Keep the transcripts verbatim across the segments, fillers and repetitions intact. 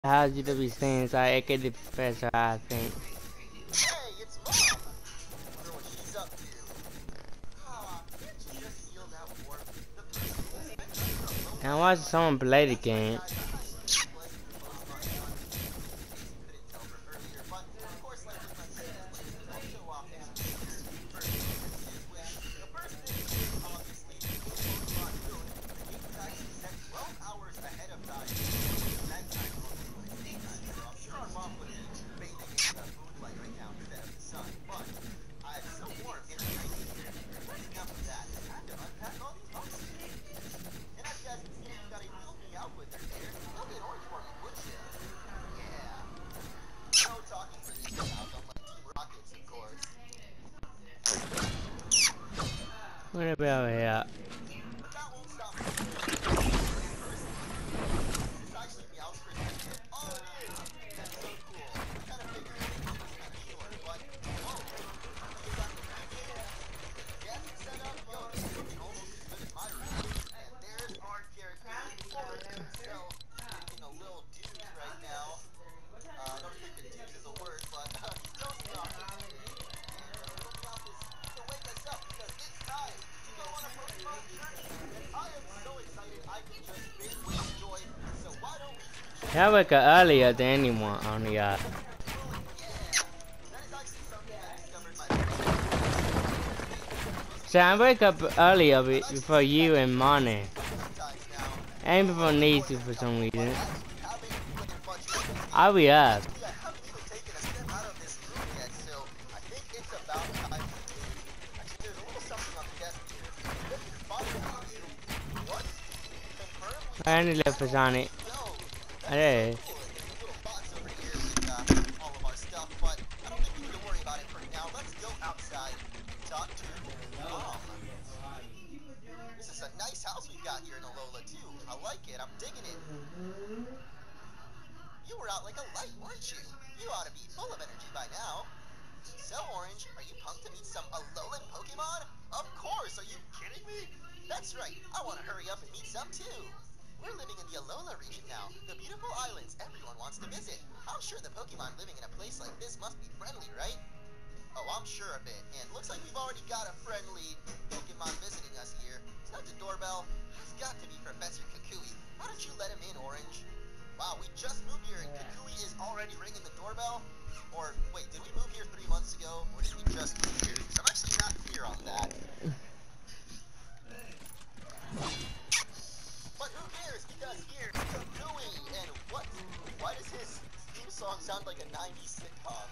How you to be saying so I get the professor I think. Hey, it's Mom! Wonder what she's up to. Ah, can't you just feel that warmth? The peace has been nice for a little And I while watched now. someone play the That's right, game. guys, I'm actually playing the Pokemon Sun. In case you couldn't tell from earlier, but of course, like with my previous playthroughs, I'll show off a few features for differences, which the first thing is obviously in Pokemon Moon, the game is actually set twelve hours ahead of time. Bedtime normally when it's daytime, so I'm sure our mom would be bathing in the moonlight right now instead of the sun, but uh, it's so warm and nice in here. That's enough of that. Time to unpack all these boxes. And as you guys can see, we've got a real meow wizard here. You'll get orange for me, would you? Yeah. No talking for these meows, unlike Team Rockets, of course. What about here? But that won't stop me from doing the very first thing. Is this actually Meow's crystal? Oh, it is! That's so cool. I kind of figured it was just to be sure, but whoa. Is that the pregame? Guest setup? Yo, this is looking almost as good as my room. And there's our character, Orange himself, looking a little dude right now. Uh, I don't think that dude is a word, but uh, he's dozing off this evening. And uh, dozing off is to wake us up because it's time to go on a Pokemon journey. And I am so excited I can just binge with joy. So why don't we do I wake up earlier than anyone on the uh well, yeah. That is actually something I discovered my first So I wake up earlier be- before you and Money. times now. And before Niecy for some reason. Actually haven't played much of this game. I'll be up. Actually, I haven't even taken a step out of this room yet, so I think it's about time to do. Actually, there's a little something on the desk here. Look, it's bothering you. What? Confirm we I only left for Sonic. go. Hey. Cool. There's a little box over here with uh, all of our stuff, but I don't think we need to worry about it for now. Let's go outside and talk to Mom. This is a nice house we've got here in Alola, too. I like it. I'm digging it. You were out like a light, weren't you? You ought to be full of energy by now. So, Orange, are you pumped to meet some Alolan Pokemon? Of course, are you kidding me? That's right, I want to hurry up and meet some too. We're living in the Alola region now, the beautiful islands everyone wants to visit. I'm sure the Pokemon living in a place like this must be friendly, right? Oh, I'm sure of it, and looks like we've already got a friendly Pokemon visiting us here. Is that the doorbell? It's got to be Professor Kukui. Why don't you let him in, Orange? Wow, we just moved here and Kukui is already ringing the doorbell? Or, wait, did we move here three months ago? Or did we just move here? Because I'm actually not clear on that. But who cares? Because here's Kukui! And what? Why does his theme song sound like a nineties sitcom?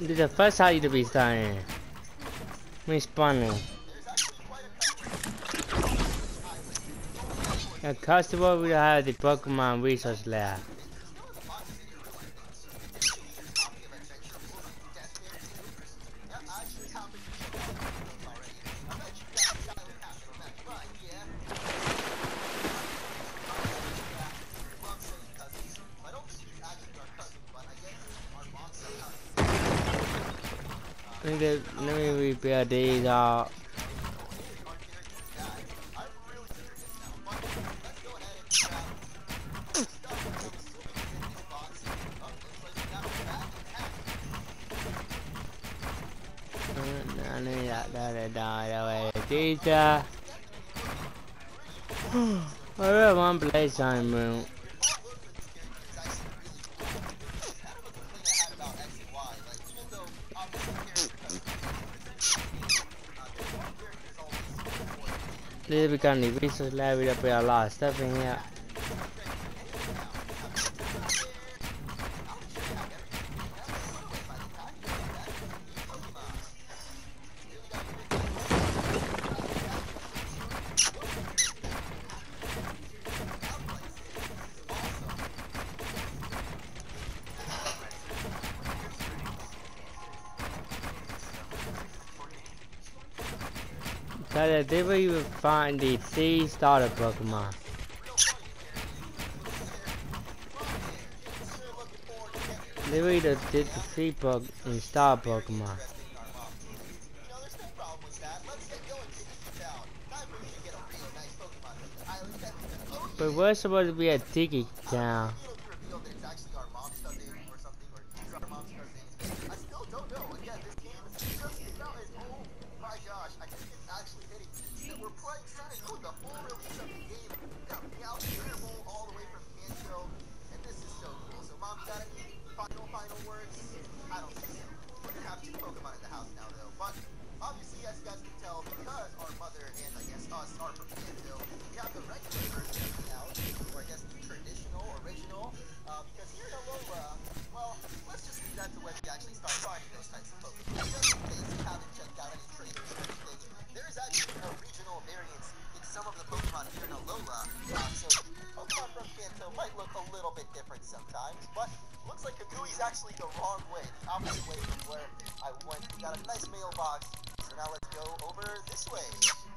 This is the first how you to be starting. Me spawning. A customer will have the Pokemon resource left. Let me, let me repair these out. I need that that die away. These uh I really want to play some moon. This become the resource lab. We put a lot of stuff in here. So that they will even find the three starter Pokemon. They will either did the three Pokemon and star Pokemon. But we're supposed to be at Tiki Town. Actually the wrong way, the opposite way from where I went. We got a nice mailbox, so now let's go over this way.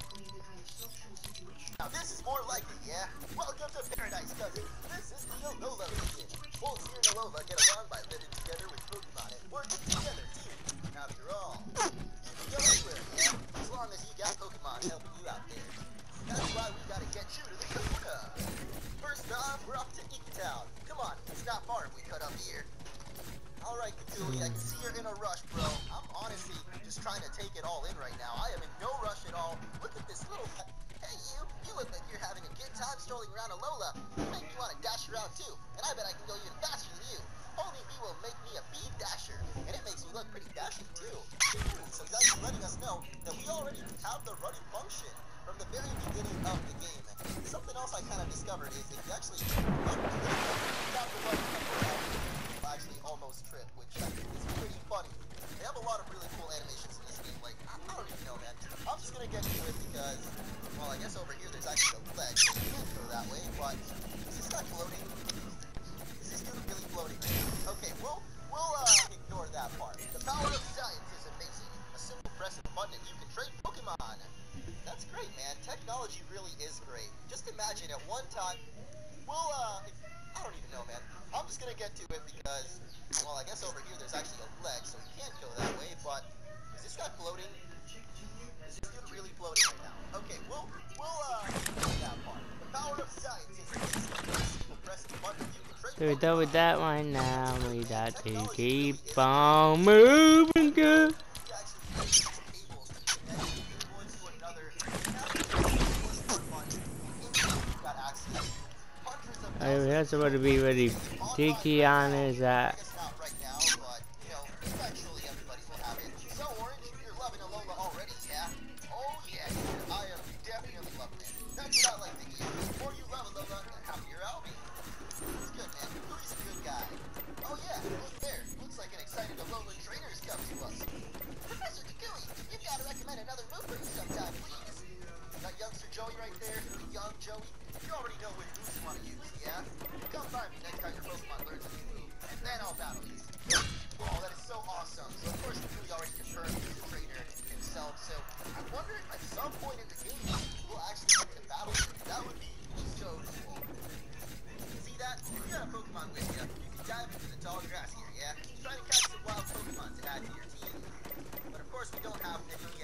Now this is more likely, yeah? Welcome to paradise, cousin. This is the Alola Region. Wolves here in Alola get along by living together with Pokemon and working together too. After all, you can go anywhere, yeah? As long as you got Pokemon helping you out there. That's why we gotta get you to the Kahuna. First off, we're off to Ike Town. Come on, it's not far if we cut up here. Alright, Cthulhu, I can see you're in a rush, bro. I'm honestly just trying to take it all in right now. I am in no rush at all. Look at this little... Hey, you! You look like you're having a good time strolling around Alola. You make me want to dash around, too. And I bet I can go even faster than you. Only me will make me a bead dasher. And it makes me look pretty dashing, too. So he's actually letting us know that we already have the running function from the very beginning of the game. Something else I kind of discovered is if you actually run to this one, you have the running function. Actually almost trip, which I think is pretty funny. They have a lot of really cool animations in this game, like, I don't even know, man. I'm just gonna get to it because, well, I guess over here there's actually a ledge, so you can't go that way, but is this guy floating? Is this dude really floating right now? Okay, we'll, we'll, uh, ignore that part. The power of science is amazing. A simple press of a button and you can trade Pokemon. That's great, man. Technology really is great. Just imagine at one time, we'll, uh, I don't even know, man. I'm just gonna get to it because, well, I guess over here there's actually a ledge, so we can't go that way, but is this guy floating? Is this dude really floating right now? Okay, we'll, we'll, uh, that part. The power of science is simple press of a button, you can trade So we're done with that one now. We got to keep on moving, good. Alright, we have somebody to be ready. Tiki on is that. Oh yeah, look there. Looks like an excited Alolan trainer is coming.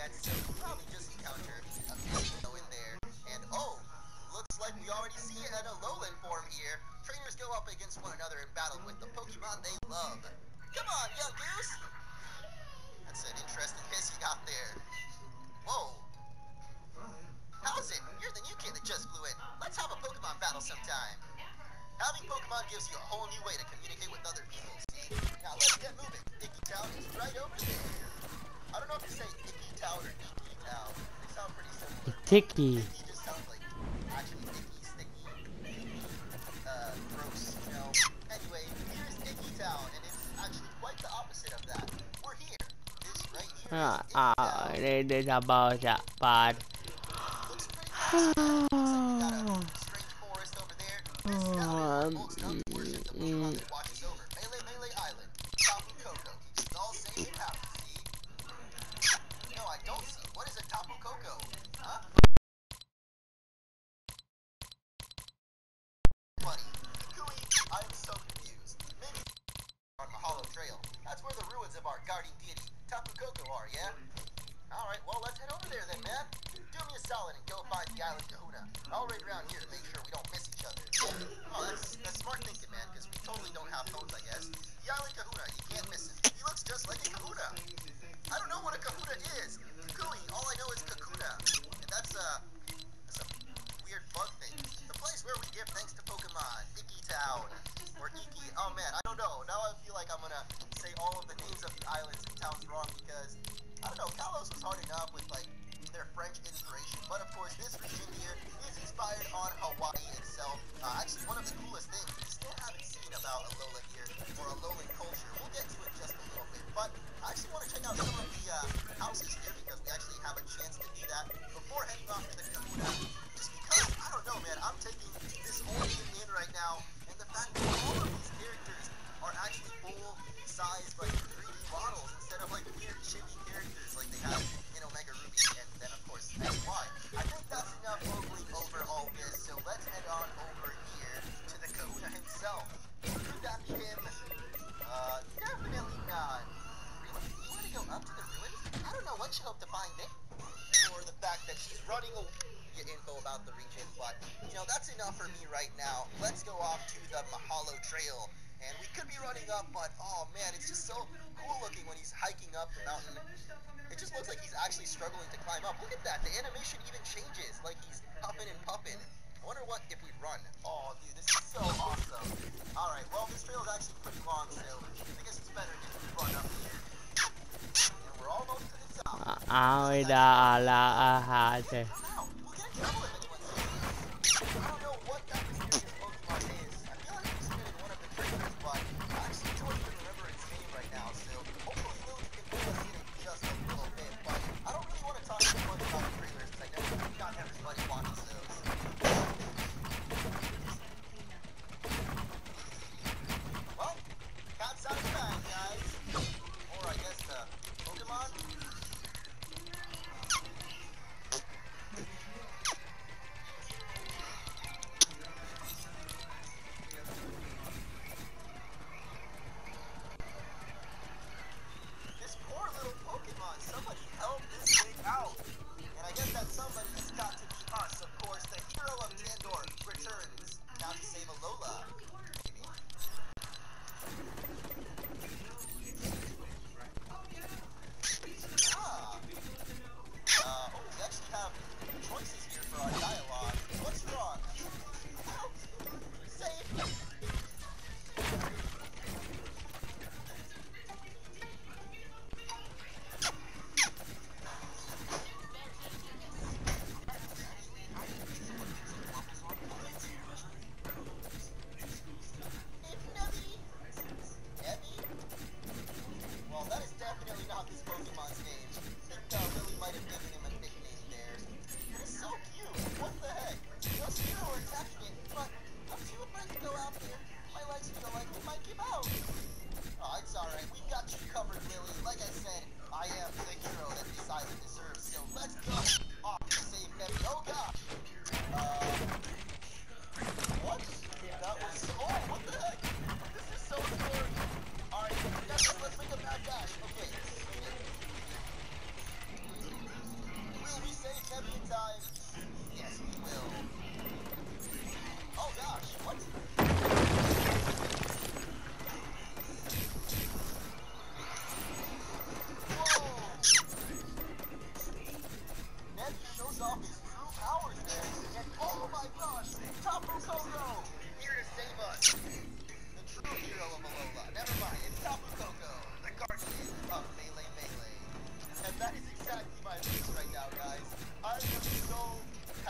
yet, so you'll probably just encounter a Misty in there. And oh, looks like we already see an Alolan form here. Trainers go up against one another in battle with the Pokemon they love. Come on, young goose! That's an interesting hiss you got there. Whoa. How's it? You're the new kid that just flew in. Let's have a Pokemon battle sometime. Having Pokemon gives you a whole new way to communicate with other people, see? Now let's get moving. Icky Town is right over there. I don't know if to say Icky Town or Icky Town. They sound pretty similar. Ticky. Icky just sounds like actually icky, sticky, uh, gross, you know? Anyway, here's Icky Town, and it's actually quite the opposite of that. We're here. This right here is À, Icky à, Town. đây đây là bờ dạ bạt. Looks pretty awesome, man. Looks like we got a strange forest over there. This is gotta be where Bulk's done worship the Pokemon that watches over. Melee Melee Island. Tapu Koko keeps us all safe and happy, see? No, I don't see. What is a Tapu Koko? Huh? Buddy, Kui, I am so confused. Maybe on Mahalo Trail. That's where the ruins of our guardian deity, Tapu Koko, are, yeah? Alright, well, let's head over there then, man. Do me a solid and go find the island Kahuna. I'll raid around here to make sure we don't miss each other. Oh, that's, that's smart thinking, man, because we totally don't have phones, I guess. The island Kahuna, you can't miss him. He looks just like a Kahuna. I don't know what a Kahuna is. Kui, all I know is Kakuna. And that's, uh, that's a weird bug thing. The place where we give thanks to Pokemon. Icky Town. Or Iki. Oh, man, I don't know. Now I feel like I'm gonna say all of the names of the islands and towns wrong because I don't know, Kalos was hard enough with, like, their French inspiration, but of course this region here is inspired on Hawaii itself. Uh, actually, one of the coolest things we still haven't seen about Alola here, or Alolan culture. We'll get to it in just a little bit, but I actually want to check out some of the uh, houses here because we actually have a chance to do that before heading off to the Kahuna. Just because, I don't know, man, I'm taking this whole game in right now, and the fact that all of these characters are actually full-size, like, three D models instead of, like, weird chibi characters like they have in Omega Ruby, and then, of course, X Y. I think that's enough ogling over all this, so let's head on over here to the Kahuna himself. Could that be him? Uh, definitely not. Really? You want to go up to the ruins? I don't know what you hope to find there. Or the fact that she's running away. Get info about the region, but, you know, that's enough for me right now. Let's go off to the Mahalo Trail. And we could be running up, but, oh, man, it's just so cool looking when he's hiking up the mountain. It just looks like he's actually struggling to climb up. Look at that. The animation even changes, like he's huffing and puffing. I wonder what if we run. Oh, dude, this is so awesome. All right, well, this trail is actually pretty long, so I guess it's better if we run up here. And we're almost to the top. Ai đã là hạ thế. Wow, we'll get in trouble if anyone sees us. I don't know what that mysterious Pokemon is. I feel like I've seen it in one of the trailers, but I actually don't even remember its name right now, so hopefully Lily can fill us in in just a little bit, but I don't really want to talk too much about the trailers because I know not everybody watches those. Well, cat's out of the bag, guys. Or I guess the Pokemon. This poor little Pokemon, somebody help this thing out. And I guess that somebody has got to be us, of course. The hero of Tandor returns. Now to save Alola. Maybe. Ah. Uh, oh, we actually have choices here for our dialogue. What's wrong? Help! Save me!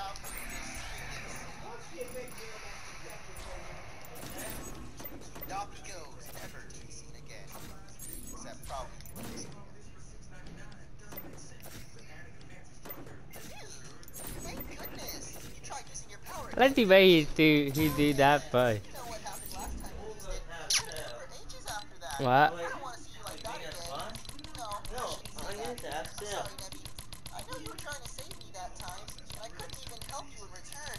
how mysterious. And off he goes, never to be seen again. Except probably for this one. Thank goodness! You tried using your power. I like the way he do he do that, but You know what happened last time you used it. You couldn't move for ages after that. what? I don't want to see you like that again. No, No, I I shouldn't say get that. that. I'm sorry, Nebby. I know you were trying to save me that time, and I couldn't even help you in return.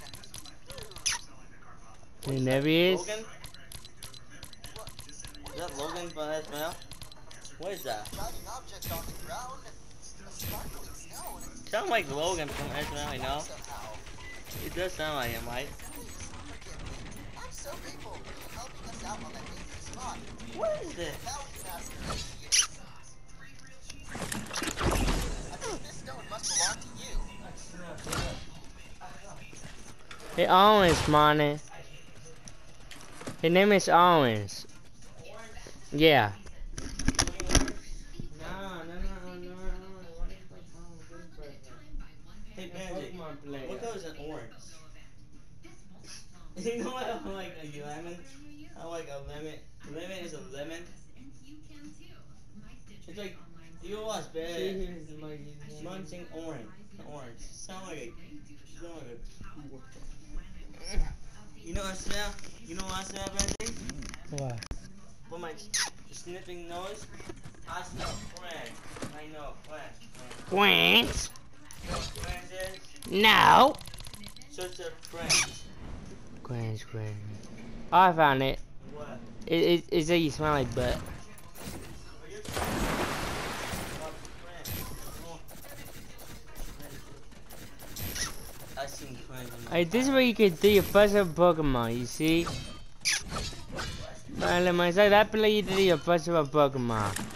He never is. Logan? What? Is that Logan from S M L? What is that? Shining object on the ground. A sparkling stone. Sound like Logan from S M L, you know? Somehow. It does sound like him, right? I'm so grateful for you helping us out on that dangerous spot. What is this? Now we can ask her who she is. I think this stone must belong to you. Hey, Owens, money. His name is Owens. Yeah. Hey, Magic, what color is an orange? You know what I like a lemon? I like a lemon. Lemon is a lemon. It's like, you watch bad. Munching orange. Orange. Sound like a, sound like a, you know what I smell? You know what I smell, Magic? What? For my sniffing nose, I smell friend. I know, friend. Queens? You know what friend is? No. Such a friend. Queens, Queens. Oh, I found it. What? It, it. It's that you smell like butt. I seen friends in my Hey, this is where you can do your first ever Pokemon, you see? Vale, mas sai da pela you do your first ever Pokemon.